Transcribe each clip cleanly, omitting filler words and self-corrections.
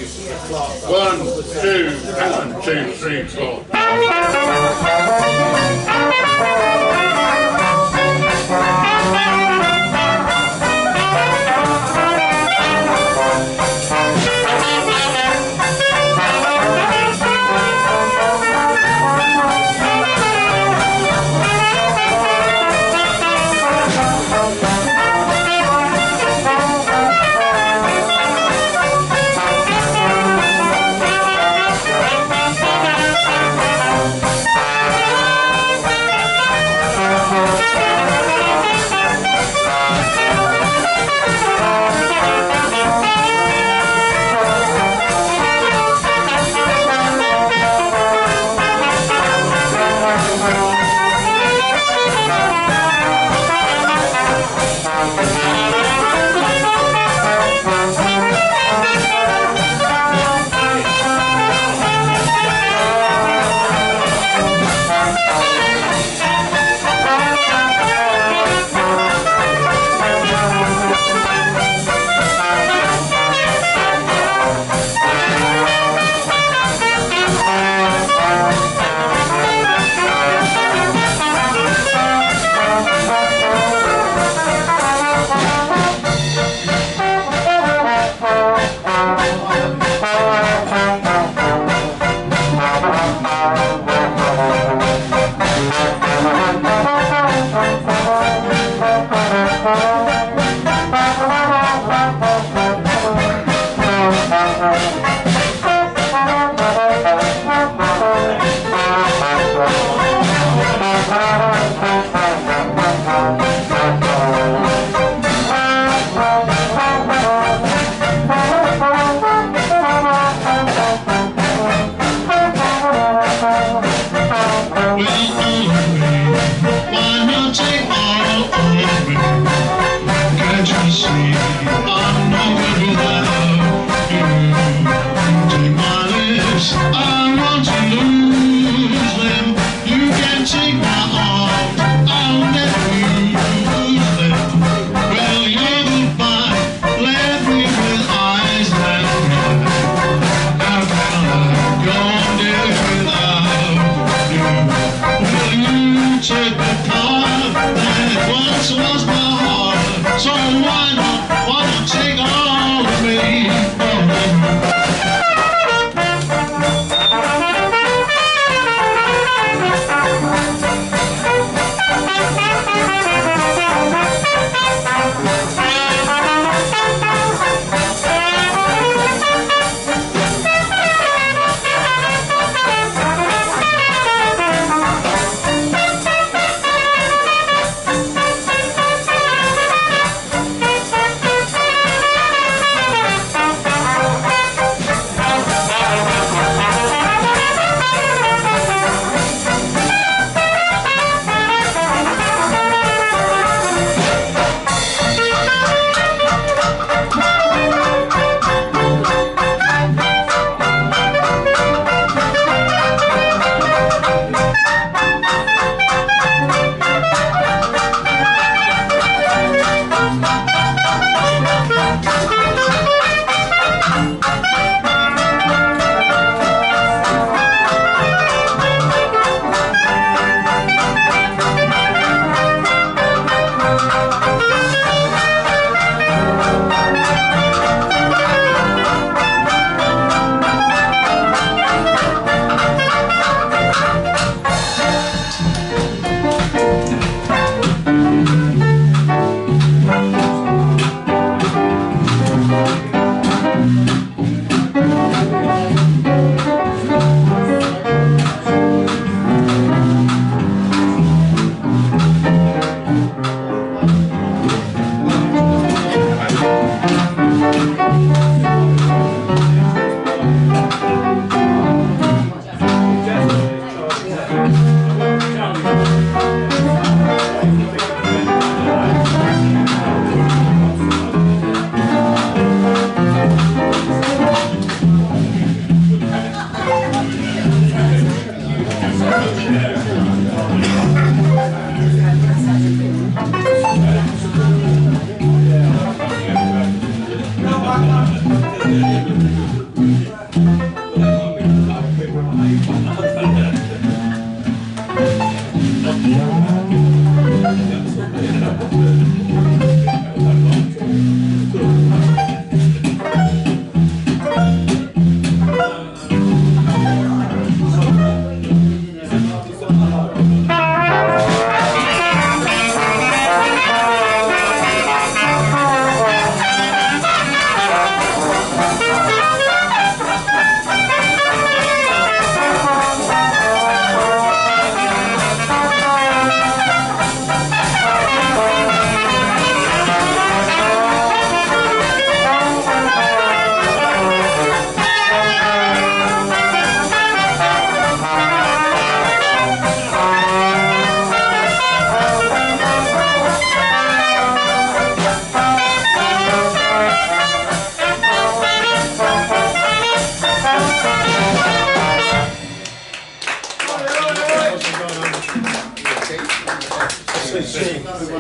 1, 2, 1, 2, 3, 4.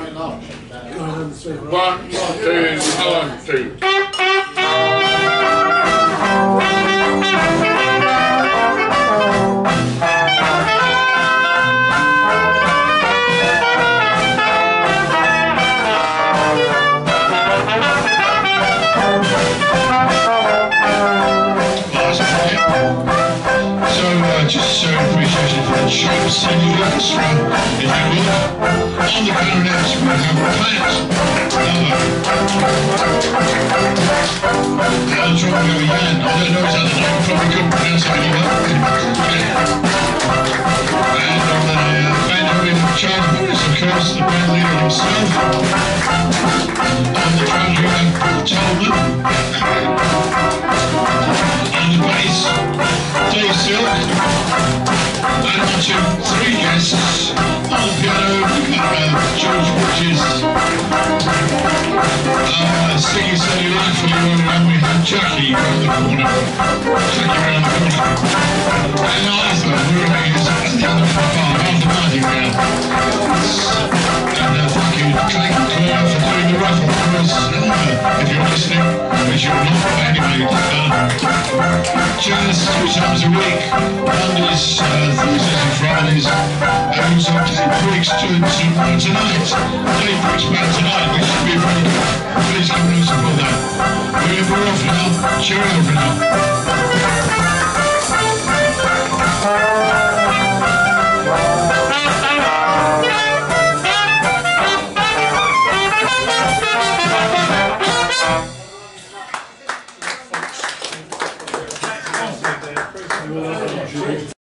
1, 2, 1, 2. Just appreciation for the troops and the orchestra, if you will. On the clarinets, we have Plant, and Trombone, Jan. I don't know his other name, probably couldn't pronounce it anyway. And on the Banjo in charge of us, of course, the band leader himself. On the drums, we have Tolman. On the bass, Silk, and on to 3 guests. On the piano, George Bridges. Singing Steady Life for you, and we have Jackie around the corner. And Arthur, who is at the other farm, Arthur Martin now. And thank you, Claire, for doing the raffle for us. If you're listening, which you're not, but anyway, jazz 3 times a week, Mondays, Thursdays and Fridays, and also Dave Briggs tonight. Dave Briggs back tonight, which should be very good. Please come and support that. We're off now. Cheerio for now.